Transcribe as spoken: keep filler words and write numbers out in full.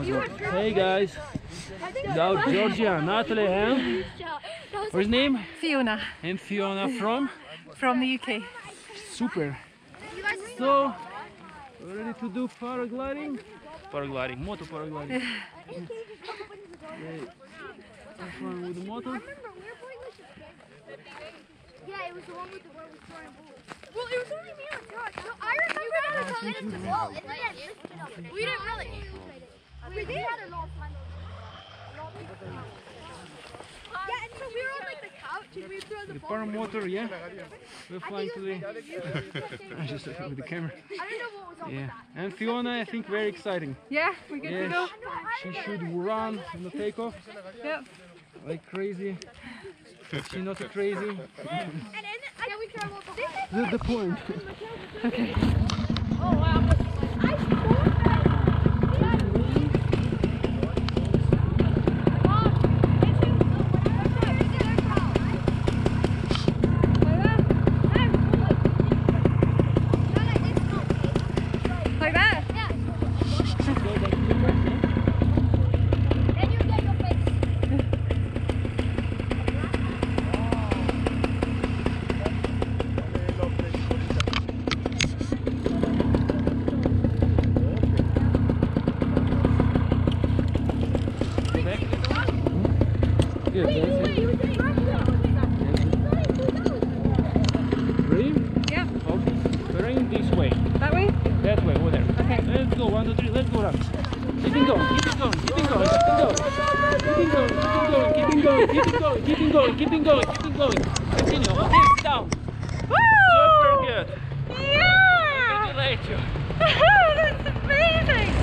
Hey guys, without Georgia, Natalie, and what's his name? Fiona. And Fiona from? From the U K. Super. So, ready to do paragliding? Paragliding, motor paragliding. Have fun with the motor. Yeah, it was the one with the where we throwing balls. Well, it was only me and Josh. So I remember that was telling us to ball, and then I lifted it up. We didn't really. We did. Had a lot of fun. Yeah, and so we were on like the couch and we threw the, The ball. paramotor, yeah. We're flying today. I just with the camera. I don't know what was on Yeah. with that. And Fiona, I think very exciting. Yeah, we get Yeah, to go. she should run on the takeoff Yep. like crazy. She's not crazy. And then yeah, we throw a little ball. That's the point. Okay. Oh wow. I scored that. Like that? Yeah. Then you get your face. Good, that's it. Ready? Yeah. Okay. Turning this way. That way? That way, over there. Okay. Let's go. One, two, three. Let's go, Rams. Keep it going. Keep it going. Keep it going. Keep it going. Keep it going. Keep it going. Keep it going. Keep it going. Keep it going. Continue. Okay, sit down. Woo! Super good. Yeah! Congratulate you. That's amazing!